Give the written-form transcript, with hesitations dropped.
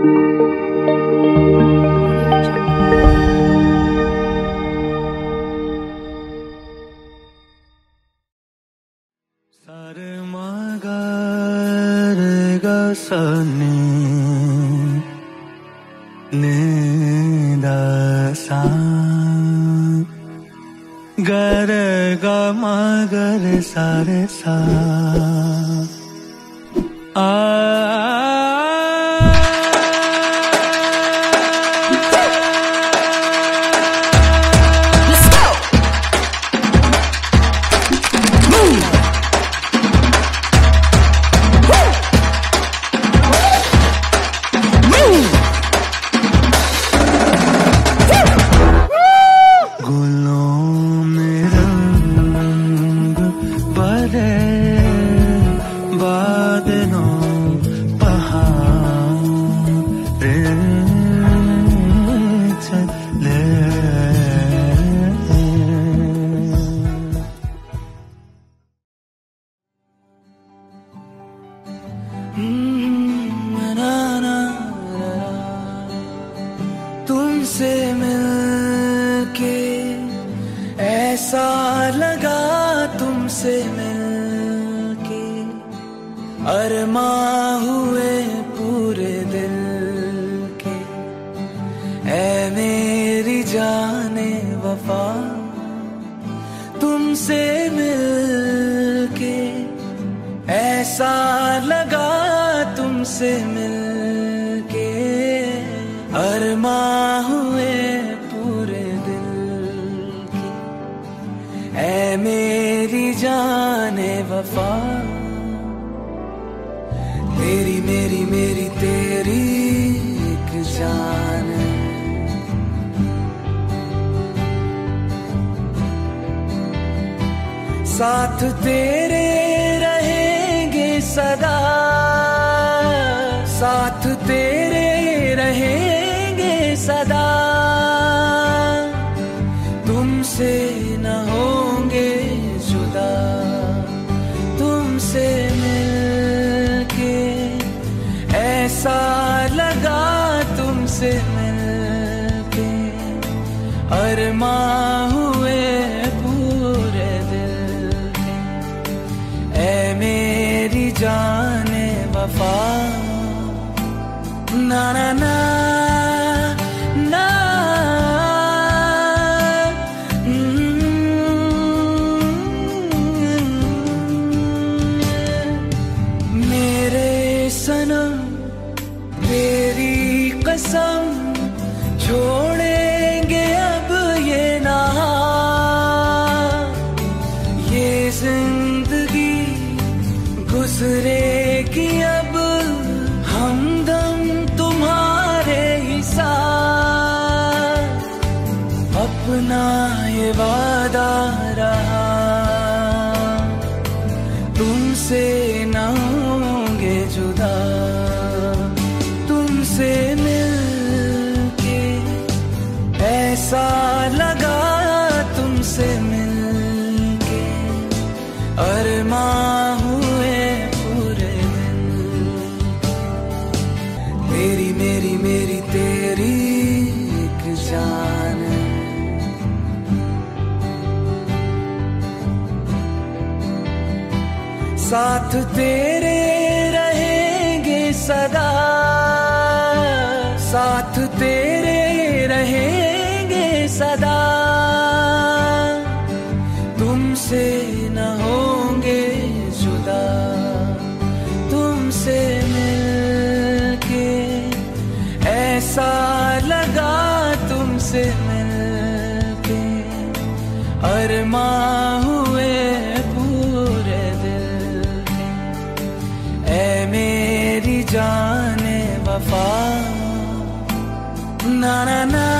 तुमसे मिलके ऐसा लगा, तुमसे मिलके अरमां हुए पूरे दिल के। ऐ मेरी जाने वफा, तुमसे मिलके ऐसा लगा, तुमसे मिलके अरमां हुए पूरे दिल की। ऐ मेरी जाने वफा, तेरी मेरी मेरी तेरी एक जान। साथ तेरे रहेंगे सदा, साथ तेरे रहेंगे सदा। तुमसे न होंगे जुदा, तुमसे मिलके ऐसा लगा, तुमसे मिलके अरमां हुए पूरे दिल के। ऐ मेरी जाने वफा, ना ना ना ना। मेरे सनम तेरी कसम, छोड़ेंगे अब ये नाम। ये जिंदगी गुजरेगी अब हमदम तुम्हारे ही साथ। अपना ये वादा रहा, तुमसे न होंगे जुदा। तुमसे मिलके ऐसा लगा, तुमसे मिलके अरमां हुए पूरे दिन। तेरी मेरी मेरी तेरी एक जान। साथ तेरे रहेंगे सदा, साथ तेरे रहेंगे सदा। तुमसे न होंगे जुदा, तुमसे मिलके ऐसा लगा, तुमसे मिलके अरमां हुए पूरे दिल के। ऐ मेरी जाने वफा, ना ना ना।